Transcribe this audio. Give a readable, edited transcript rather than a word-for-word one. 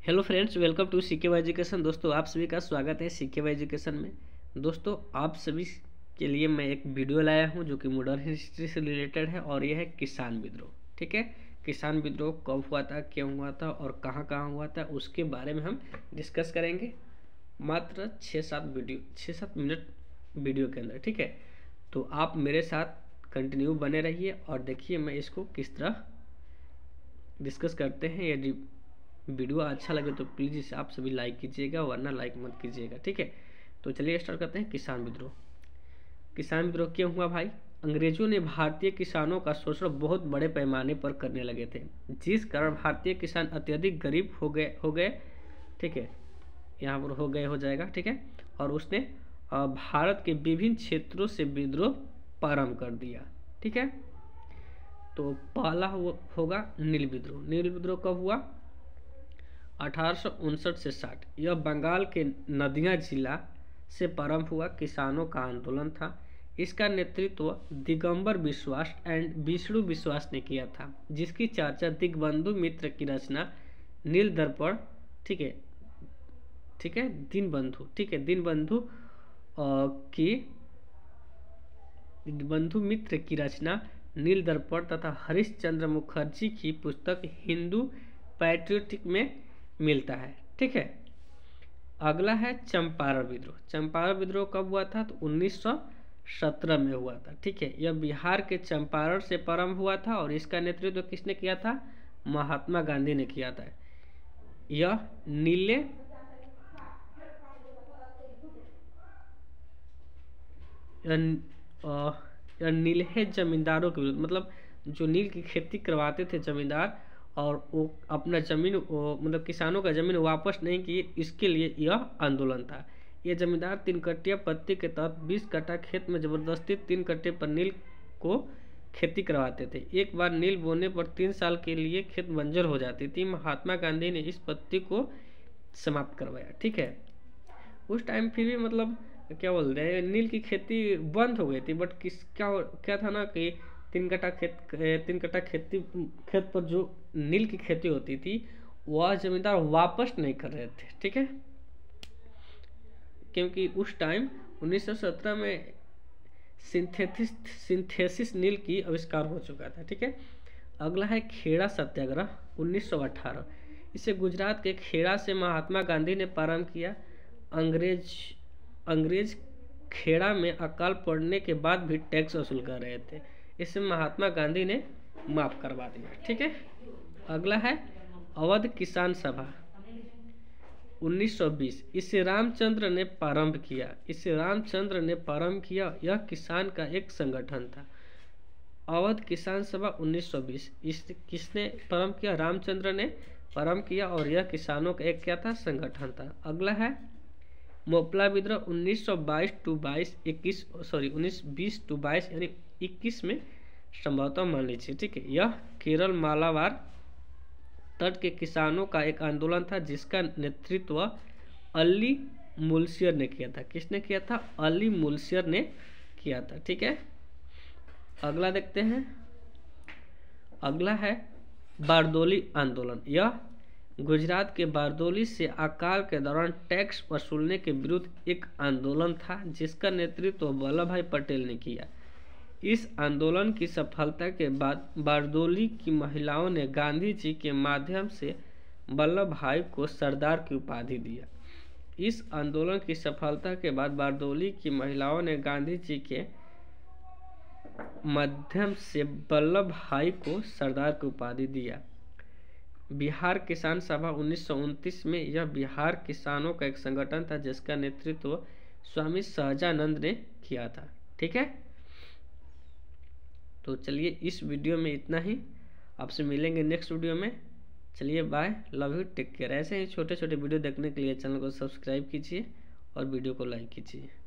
Hello friends, welcome to CK Y education. दोस्तों, आप सभी का स्वागत है सीके वाई एजुकेशन में। दोस्तों, आप सभी के लिए मैं एक वीडियो लाया हूं जो कि मॉडर्न हिस्ट्री से रिलेटेड है और यह है किसान विद्रोह। ठीक है, किसान विद्रोह कब हुआ था, क्यों हुआ था और कहां कहां हुआ था, उसके बारे में हम डिस्कस करेंगे मात्र 6-7 मिनट वीडियो के अंदर। ठीक है, तो आप मेरे साथ कंटिन्यू बने रहिए और देखिए मैं इसको किस तरह डिस्कस करते हैं। यदि वीडियो अच्छा लगे तो प्लीज़ इसे आप सभी लाइक कीजिएगा, वरना लाइक मत कीजिएगा। ठीक है, तो चलिए स्टार्ट करते हैं। किसान विद्रोह। किसान विद्रोह क्यों हुआ भाई? अंग्रेजों ने भारतीय किसानों का शोषण बहुत बड़े पैमाने पर करने लगे थे, जिस कारण भारतीय किसान अत्यधिक गरीब हो गए। ठीक है, यहाँ पर हो जाएगा। ठीक है, और उसने भारत के विभिन्न क्षेत्रों से विद्रोह प्रारंभ कर दिया। ठीक है, तो पहला होगा नील विद्रोह। नील विद्रोह कब हुआ? 1859 से 60। यह बंगाल के नदिया जिला से प्रारंभ हुआ किसानों का आंदोलन था। इसका नेतृत्व दिगंबर विश्वास एंड विष्णु विश्वास ने किया था, जिसकी चर्चा दिग्बंधु मित्र की रचना नील दर्पण दिनबंधु मित्र की रचना नील दर्पण तथा हरिश्चंद्र मुखर्जी की पुस्तक हिंदू पैट्रियोटिक में मिलता है। ठीक है, अगला है चंपारण विद्रोह। चंपारण विद्रोह कब हुआ था? तो 1917 में हुआ था। ठीक है, यह बिहार के चंपारण से प्रारंभ हुआ था और इसका नेतृत्व किसने किया था? महात्मा गांधी ने किया था। यह नीलहे जमींदारों के विरुद्ध, मतलब जो नील की खेती करवाते थे जमींदार, और वो अपना जमीन मतलब किसानों का जमीन वापस नहीं की, इसके लिए यह आंदोलन था। ये जमींदार 3 कट्टिया पत्ती के तहत 20 कट्ठा खेत में जबरदस्ती 3 कट्टे पर नील को खेती करवाते थे। एक बार नील बोने पर 3 साल के लिए खेत बंजर हो जाती थी। महात्मा गांधी ने इस पत्ती को समाप्त करवाया। ठीक है, उस टाइम फिर भी मतलब क्या बोलते हैं, नील की खेती बंद हो गई थी, बट क्या था ना कि 3 कट्ठा खेत पर जो नील की खेती होती थी वह जमींदार वापस नहीं कर रहे थे। ठीक है, क्योंकि उस टाइम 1917 में सिंथेसिस नील की आविष्कार हो चुका था। ठीक है, अगला है खेड़ा सत्याग्रह 1918। इसे गुजरात के खेड़ा से महात्मा गांधी ने प्रारंभ किया। अंग्रेज खेड़ा में अकाल पड़ने के बाद भी टैक्स वसूल कर रहे थे, इसे महात्मा गांधी ने माफ करवा दिया। ठीक है, अगला है अवध किसान सभा 1920। इसे रामचंद्र ने प्रारंभ किया। यह किसान का एक संगठन था। अवध किसान सभा 1920 किसने प्रारंभ किया? रामचंद्र ने प्रारंभ किया और यह किसानों का एक क्या था? संगठन था। अगला है मोपला विद्रोह 1920 टू 22 यानी 21 में संभवतः मान लीजिए। ठीक है, यह केरल मालाबार तट के किसानों का एक आंदोलन था, जिसका नेतृत्व अली मुल्शियर ने किया था। किसने किया था? अली मुल्शियर ने किया था। ठीक है, अगला देखते हैं। अगला है बारदोली आंदोलन। यह गुजरात के बारदोली से अकाल के दौरान टैक्स वसूलने के विरुद्ध एक आंदोलन था, जिसका नेतृत्व वल्लभ भाई पटेल ने किया। इस आंदोलन की सफलता के बाद बारदोली की महिलाओं ने गांधी जी के माध्यम से वल्लभ भाई को सरदार की उपाधि दिया। इस आंदोलन की सफलता के बाद बारदोली की महिलाओं ने गांधी जी के माध्यम से वल्लभ भाई को सरदार की उपाधि दिया। बिहार किसान सभा 1929 में, यह बिहार किसानों का एक संगठन था, जिसका नेतृत्व स्वामी सहजानंद ने किया था। ठीक है, तो चलिए इस वीडियो में इतना ही। आपसे मिलेंगे नेक्स्ट वीडियो में। चलिए bye, love you, take care. ऐसे ही छोटे छोटे वीडियो देखने के लिए चैनल को सब्सक्राइब कीजिए और वीडियो को लाइक कीजिए।